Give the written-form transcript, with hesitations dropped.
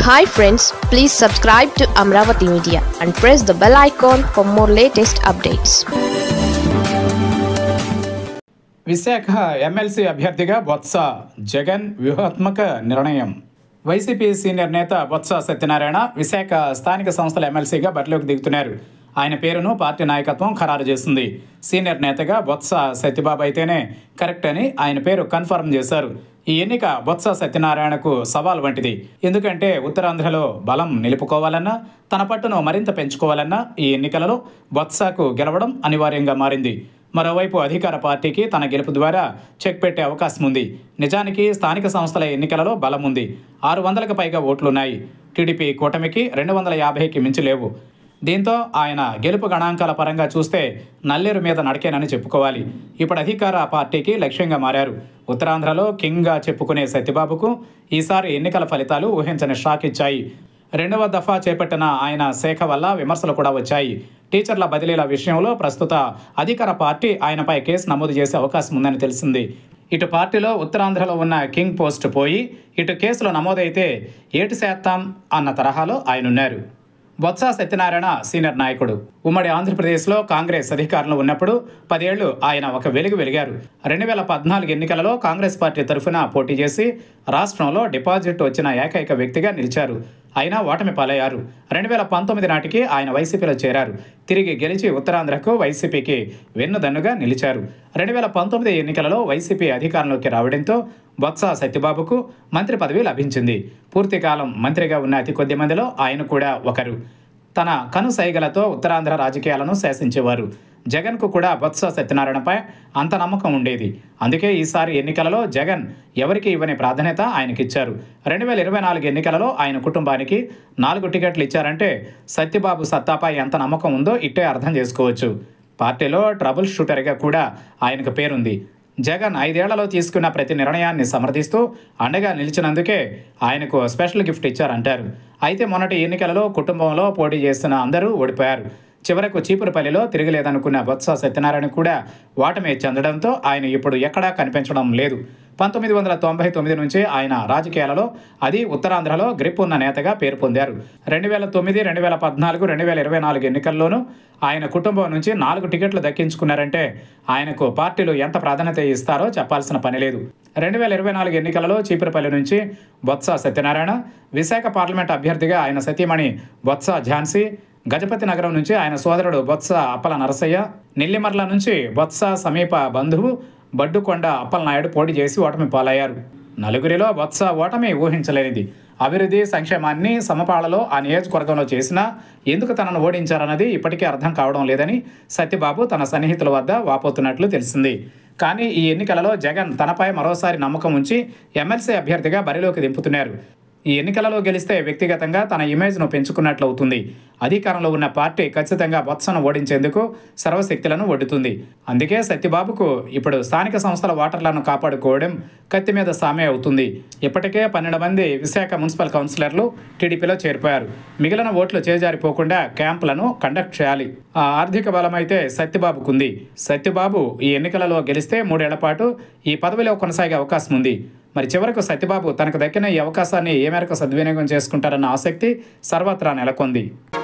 Hi friends, please subscribe to Amravati Media and press the bell icon for more latest updates. Visakha MLC అభ్యర్థిగా బొత్స జగన్ వ్యూహాత్మక నిర్ణయం. YCP senior నేత బొత్స సత్యనారాయణ విశాఖ స్థానిక సంస్థల ఎమ్మెల్సీగా బరిలోకి దిగుతున్నారు. ఆయన పేరును పార్టీ నాయకత్వం ఖరారు చేసింది. సీనియర్ నేతగా బొత్స సత్యబాబు అయితేనే కరెక్ట్ అని ఆయన పేరు కన్ఫర్మ్ చేశారు. ఈ ఎన్నిక బొత్స సత్యనారాయణకు సవాల్ వంటిది. ఎందుకంటే ఉత్తరాంధ్రలో బలం నిలుపుకోవాలన్నా, తన పట్టును మరింత పెంచుకోవాలన్నా ఈ ఎన్నికలలో బొత్సకు గెలవడం అనివార్యంగా మారింది. మరోవైపు అధికార పార్టీకి తన గెలుపు ద్వారా చెక్ పెట్టే అవకాశం ఉంది. నిజానికి స్థానిక సంస్థల ఎన్నికలలో బలం ఉంది. 600కు పైగా ఓట్లున్నాయి. టీడీపీ కూటమికి 250కి మించి లేవు. దీంతో ఆయన గెలుపు గణాంకాల పరంగా చూస్తే నల్లేరు మీద నడకేనని చెప్పుకోవాలి. ఇప్పుడు అధికార పార్టీకి లక్ష్యంగా మారారు. ఉత్తరాంధ్రలో కింగ్గా చెప్పుకునే సత్యబాబుకు ఈసారి ఎన్నికల ఫలితాలు ఊహించని షాక్ ఇచ్చాయి. 2వ దఫా చేపట్టిన ఆయన శాఖ వల్ల విమర్శలు కూడా వచ్చాయి. టీచర్ల బదిలీల విషయంలో ప్రస్తుత అధికార పార్టీ ఆయనపై కేసు నమోదు చేసే అవకాశం ఉందని తెలిసింది. ఇటు పార్టీలో ఉత్తరాంధ్రలో ఉన్న కింగ్ పోస్ట్ పోయి ఇటు కేసులు నమోదైతే ఏటి చేస్తాం అన్న తరహాలో ఆయనున్నారు. బొత్స సత్యనారాయణ సీనియర్ నాయకుడు. ఉమ్మడి ఆంధ్రప్రదేశ్లో కాంగ్రెస్ అధికారంలో ఉన్నప్పుడు 10 ఏళ్లు ఆయన ఒక వెలిగారు. 2014 ఎన్నికలలో కాంగ్రెస్ పార్టీ తరఫున పోటీ చేసి రాష్ట్రంలో డిపాజిట్ వచ్చిన ఏకైక వ్యక్తిగా నిలిచారు. అయినా ఓటమి పాలయ్యారు. 2019 నాటికి ఆయన వైసీపీలో చేరారు. తిరిగి గెలిచి ఉత్తరాంధ్రకు వైసీపీకి వెన్నుదన్నుగా నిలిచారు. 2019 ఎన్నికలలో వైసీపీ అధికారంలోకి రావడంతో బొత్స సత్యబాబుకు మంత్రి పదవి లభించింది. పూర్తికాలం మంత్రిగా ఉన్న అతి కొద్ది మందిలో ఆయన కూడా ఒకరు. తన కనుసైగలతో ఉత్తరాంధ్ర రాజకీయాలను శాసించేవారు. జగన్కు కూడా బొత్స సత్యనారాయణపై అంత నమ్మకం ఉండేది. అందుకే ఈసారి ఎన్నికలలో జగన్ ఎవరికి ఇవ్వని ప్రాధాన్యత ఆయనకిచ్చారు. 2024 ఎన్నికలలో ఆయన కుటుంబానికి 4 టికెట్లు ఇచ్చారంటే సత్యబాబు సత్తాపై ఎంత నమ్మకం ఉందో ఇట్టే అర్థం చేసుకోవచ్చు. పార్టీలో ట్రబుల్ షూటర్గా కూడా ఆయనకు పేరుంది. జగన్ 5 ఏళ్లలో తీసుకున్న ప్రతి నిర్ణయాన్ని సమర్థిస్తూ అండగా నిలిచినందుకే ఆయనకు స్పెషల్ గిఫ్ట్ ఇచ్చారంటారు. అయితే మొన్నటి ఎన్నికలలో కుటుంబంలో పోటీ చేస్తున్న అందరూ ఓడిపోయారు. చివరకు చీపురుపల్లిలో తిరగలేదనుకున్న బొత్స సత్యనారాయణ కూడా ఓటమి చెందడంతో ఆయన ఇప్పుడు ఎక్కడా కనిపించడం లేదు. 1999 నుంచి ఆయన రాజకీయాలలో అది ఉత్తరాంధ్రలో గ్రిప్ ఉన్న నేతగా పేరు పొందారు. 2009, 2014, 2024 ఎన్నికల్లోనూ ఆయన కుటుంబం నుంచి 4 టికెట్లు దక్కించుకున్నారంటే ఆయనకు పార్టీలు ఎంత ప్రాధాన్యత ఇస్తారో చెప్పాల్సిన పని లేదు. 2024 ఎన్నికలలో చీపురుపల్లి నుంచి బొత్స సత్యనారాయణ, విశాఖ పార్లమెంట్ అభ్యర్థిగా ఆయన సతీమణి బొత్స ఝాన్సీ, గజపతి నగరం నుంచి ఆయన సోదరుడు బొత్స అప్పల నరసయ్య, నెల్లిమర్ల నుంచి బొత్స సమీప బంధువు బడ్డుకొండ అప్పలనాయుడు పోటీ చేసి ఓటమి పాలయ్యారు. నలుగురిలో బొత్స ఓటమి ఊహించలేనిది. అభివృద్ధి సంక్షేమాన్ని సమపాళలో ఆ నియోజకవర్గంలో చేసినా ఎందుకు తనను ఓడించారన్నది ఇప్పటికీ అర్థం కావడం లేదని సత్యబాబు తన సన్నిహితుల వద్ద వాపోతున్నట్లు తెలిసింది. కానీ ఈ ఎన్నికలలో జగన్ తనపై మరోసారి నమ్మకం ఉంచి ఎమ్మెల్సీ అభ్యర్థిగా బరిలోకి దింపుతున్నారు. ఈ ఎన్నికలలో గెలిస్తే వ్యక్తిగతంగా తన ఇమేజ్ను పెంచుకున్నట్లు అవుతుంది. అధికారంలో ఉన్న పార్టీ ఖచ్చితంగా బొత్సను ఓడించేందుకు సర్వశక్తులను ఒడ్డుతుంది. అందుకే సత్యబాబుకు ఇప్పుడు స్థానిక సంస్థల ఓటర్లను కాపాడుకోవడం కత్తి మీద సామే అవుతుంది. ఇప్పటికే 12 మంది విశాఖ మున్సిపల్ కౌన్సిలర్లు టీడీపీలో చేరిపోయారు. మిగిలిన ఓట్లు చేజారిపోకుండా క్యాంపులను కండక్ట్ చేయాలి. ఆ ఆర్థిక బలం అయితే సత్యబాబుకుంది. సత్యబాబు ఈ ఎన్నికలలో గెలిస్తే 3 ఏళ్ల పాటు ఈ పదవిలో కొనసాగే అవకాశం ఉంది. మరి చివరకు సత్యబాబు తనకు దక్కిన ఈ అవకాశాన్ని ఏ మేరకు సద్వినియోగం చేసుకుంటారన్న ఆసక్తి సర్వత్రా నెలకొంది.